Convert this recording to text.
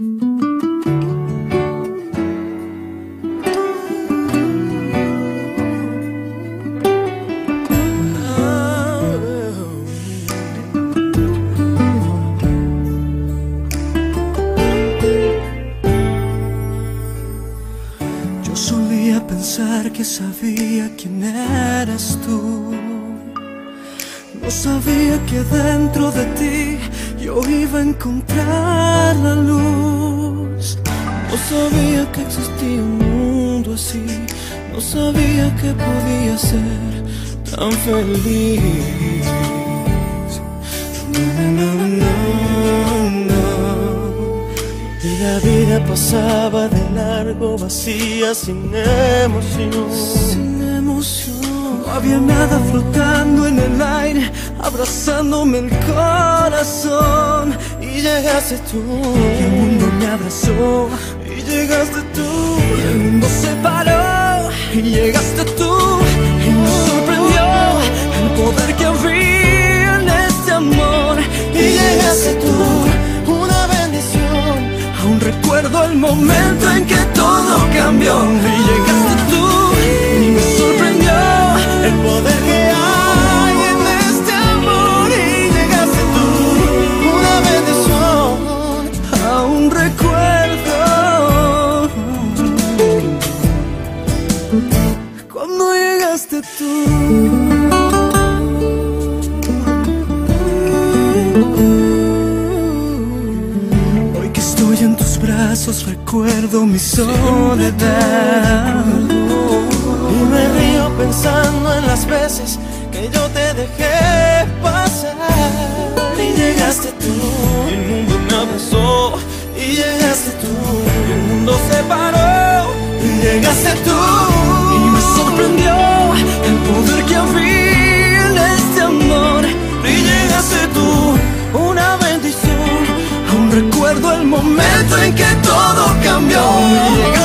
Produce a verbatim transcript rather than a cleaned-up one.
Yo solía pensar que sabía quién eras tú. No sabía que dentro de ti yo iba a encontrar la luz. No sabía que existía un mundo así. No sabía que podía ser tan feliz. No, no, no, no. Y la vida pasaba de largo, vacía, sin emoción. Sin emoción. No había nada flotando en el aire, abrazándome el corazón. Y llegaste tú, y el mundo me abrazó. Y llegaste tú, y el mundo se paró. Y llegaste tú, y me sorprendió el poder que había en este amor. Y llegaste tú, una bendición. Aún recuerdo el momento en que todo cambió. Y llegaste tú, y me sorprendió el poder que hay en este amor. Y llegaste tú, una bendición. Aún recuerdo cuando llegaste tú. Hoy que estoy en tus brazos recuerdo mi soledad. Y me río pensando en las veces que yo te dejé pasar. Y llegaste tú, y el mundo me abrazó. Y llegaste tú, y el mundo se paró. Y llegaste tú, y me sorprendió el poder que había en este amor. Y llegaste tú, una bendición. Aún recuerdo el momento en que todo cambió. Y